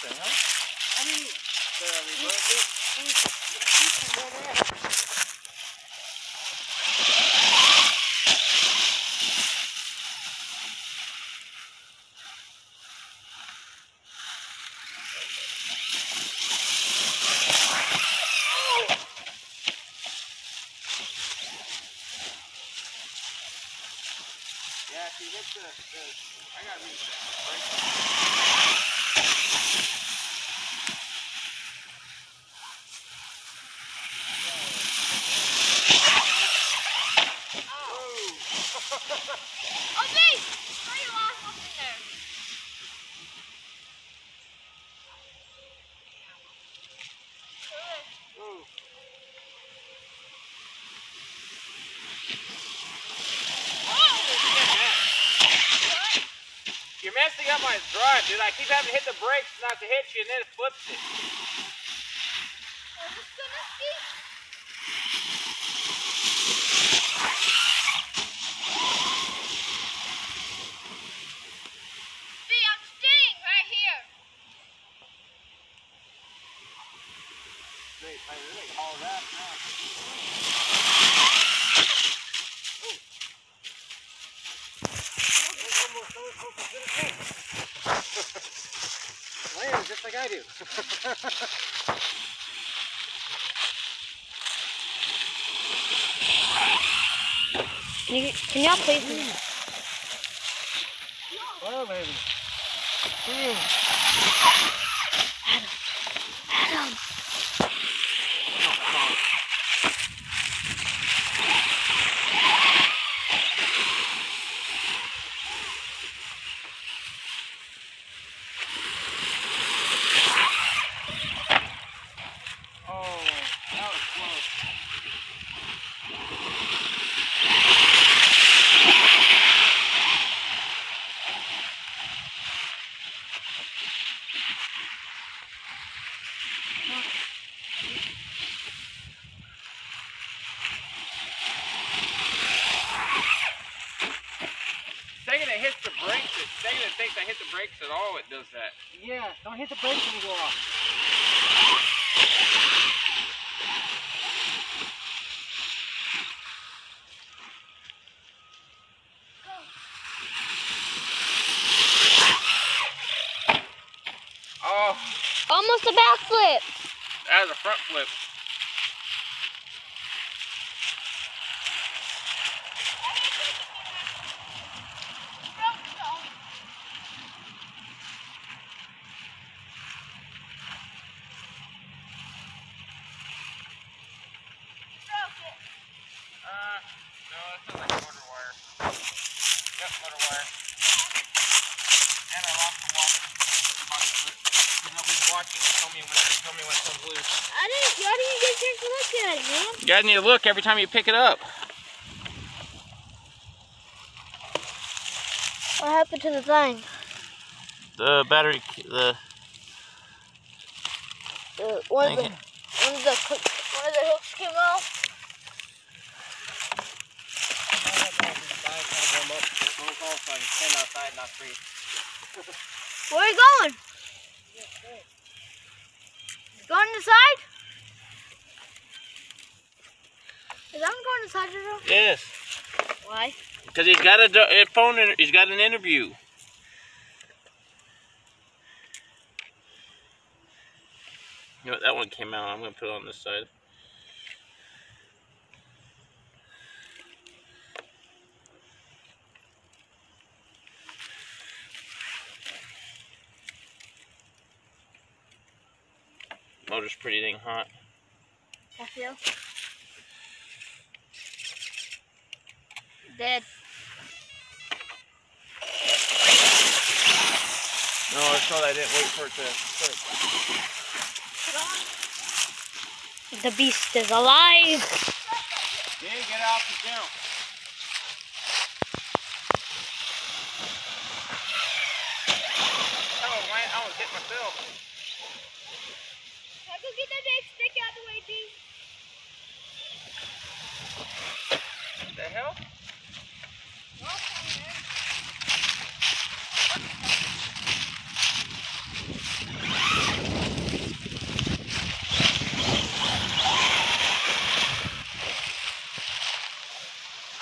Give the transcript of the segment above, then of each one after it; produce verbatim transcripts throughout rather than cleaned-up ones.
the hell? I mean, the reverse. Yeah, see, that's the, the, I gotta reach that. Oh, me! Why are you lost up in there? Ooh. You're messing up my drive, dude. I keep having to hit the brakes not to hit you, and then it flips it. Are you gonna ski? See, I'm staying right here. Wait, I really call that now. Land just like I do. Can you, can y'all please? Well, baby. Adam. Adam. Oh, that was close. Second it hits the brakes, the second it thinks I hit the brakes at all, it does that. Yeah, don't hit the brakes when you go off. Oh. Almost a backflip. That was a front flip. Uh, no, that sounds like motor wire. Yep, motor wire. And I lost the walk. Body foot. Nobody's watching. Tell me when. Tell me when it comes loose. I didn't. Why didn't you get a chance to look at it, man? You guys need to look every time you pick it up. What happened to the thing? The battery. The. The one of the one of the one of the hooks came off. Where are you going? Going inside? Is that one going inside the door? Yes. Why? Because he's got a, a phone. He's got an interview. You know what? That one came out. I'm going to put it on this side. Motor's pretty dang hot. I feel dead. No, it's not. I didn't wait for it to start. The beast is alive. Yeah, get off the jump. Oh, man, I was hitting myself. I go get that big stick out of the way, G. What the hell?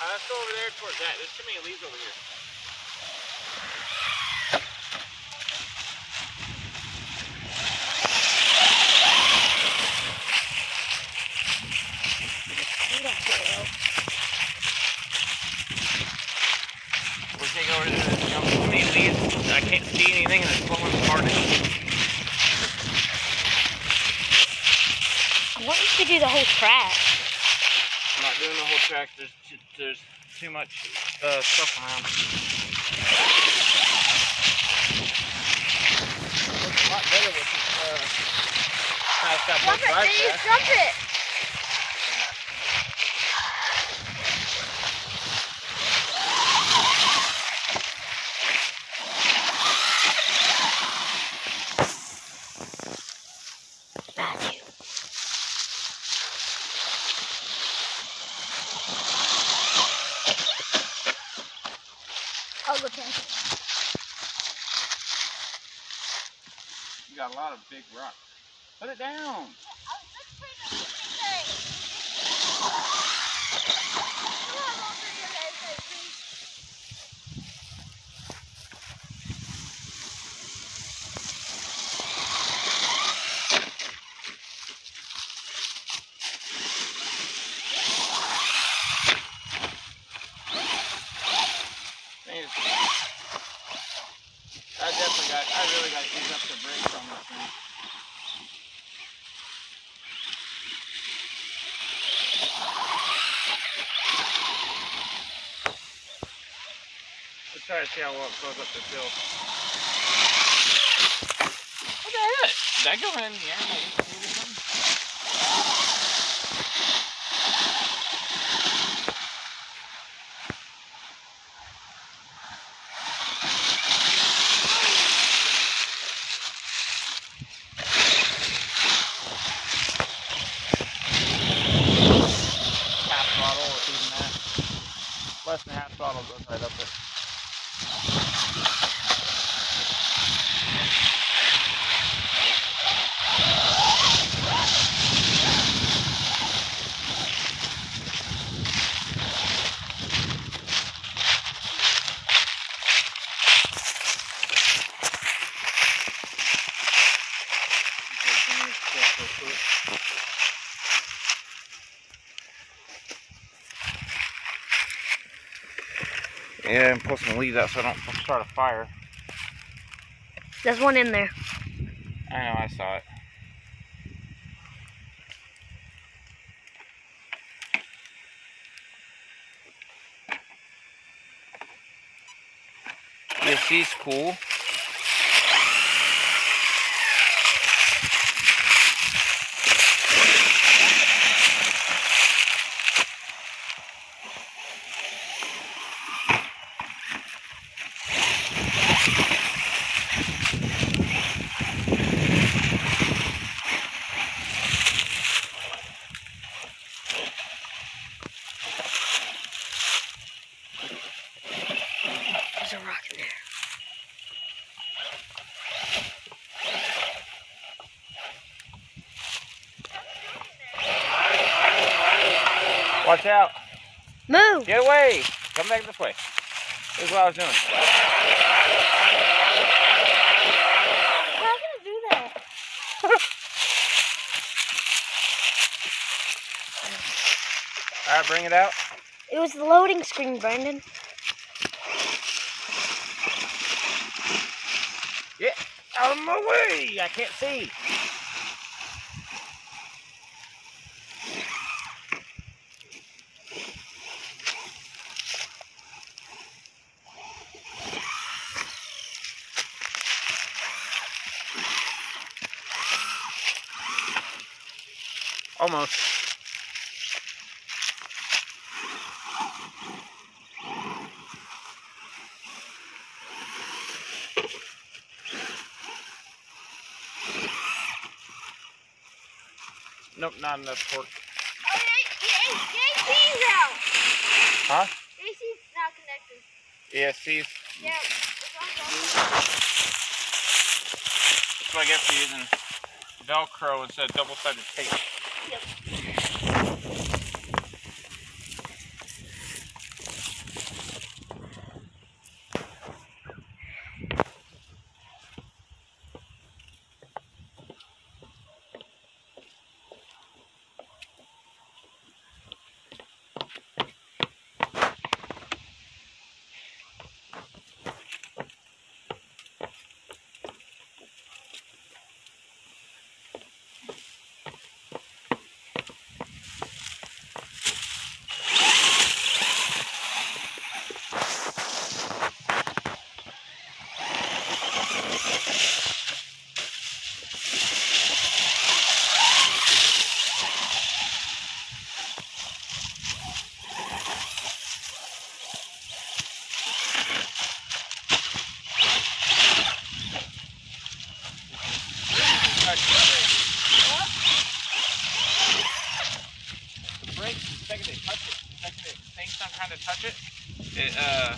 Uh, let's go over there towards that. There's too many leaves over here. We'll take over to the, you know, too many leaves. I can't see anything and it's blowing hard. I want you to do the whole track. I'm not doing the whole track. There's too, there's too much uh, stuff around. Looks a lot better with this. Uh, now it's got Jump both it, sides Dave, there. jump it! Matthew. I'll go check it. You got a lot of big rocks. Put it down. Yeah, I was just trying to put it there. Come on, over your head, please. I definitely got, I really got to ease up the brakes on this thing. Let's try to see how well it goes up this hill. What the heck? Did that go in the air like or something? Half throttle or even that. Less than half throttle goes right up there. Yeah, and pull some leaves out so I don't start a fire. There's one in there. I know, I saw it. This is cool. There's a rock in there. Watch out. Move! Get away. Come back this way. This is what I was doing. How can I do that? Alright, bring it out. It was the loading screen, Brandon. Get out of my way. I can't see. Almost. Nope, not enough torque. Oh, the A C's out! Huh? The A C's not connected. E S Cs. Yeah, it's on. That's what I get for using Velcro instead of double-sided tape. Yep. each time trying to touch it, it uh,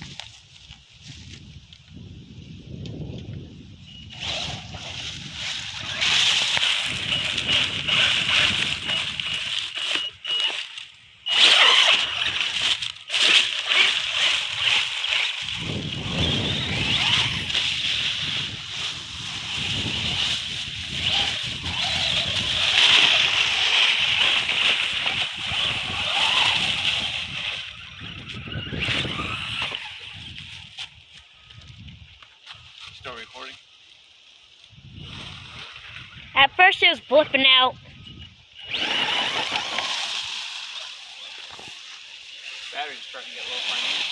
still recording. At first it was blipping out. Battery's starting to get low finally.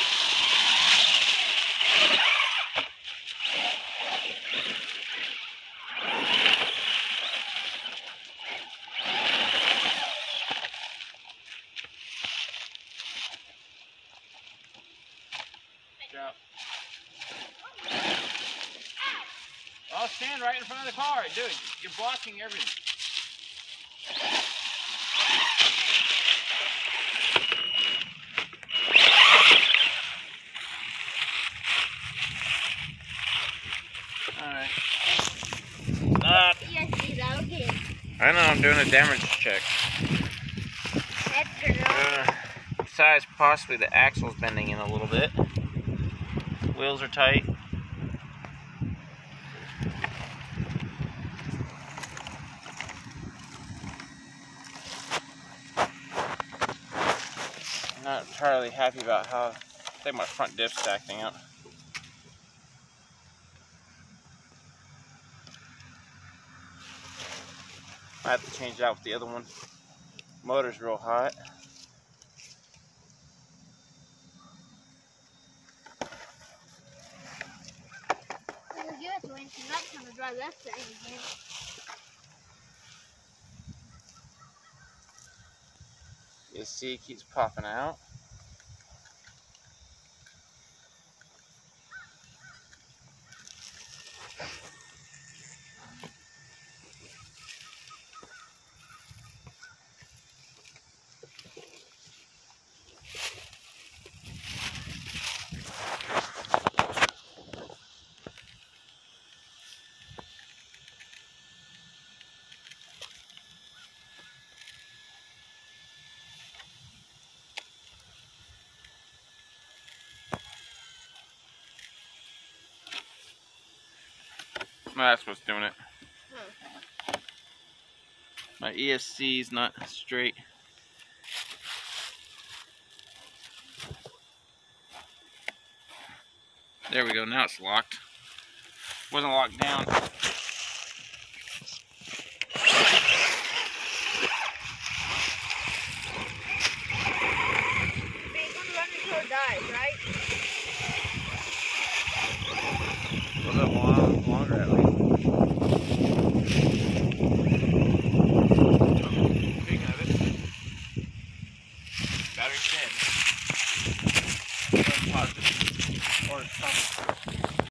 Good job. I'll stand right in front of the car. Dude, you're blocking everything. Alright. Uh, Yes, he's out here. I know, I'm doing a damage check. That's good. Uh, besides, possibly the axle's bending in a little bit. Wheels are tight. I'm not entirely happy about how I think my front diff's acting out. I have to change it out with the other one. Motor's real hot. Well, give it to him. He's not trying to drive that thing again. You see, it keeps popping out. No, that's what's doing it. Huh. My E S C's not straight. There we go, now it's locked. Wasn't locked down.